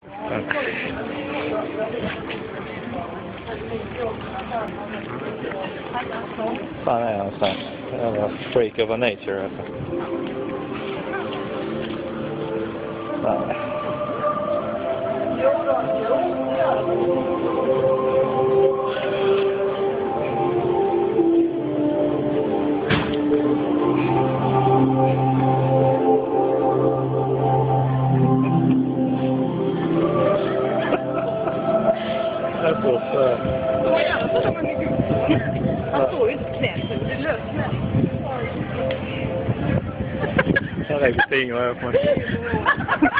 Fan är han sån? Jävla freak of nature alltså. Nej. Det är så för... Han står ju inte knät, det är lösknät. Jag lägger fingrar på mig.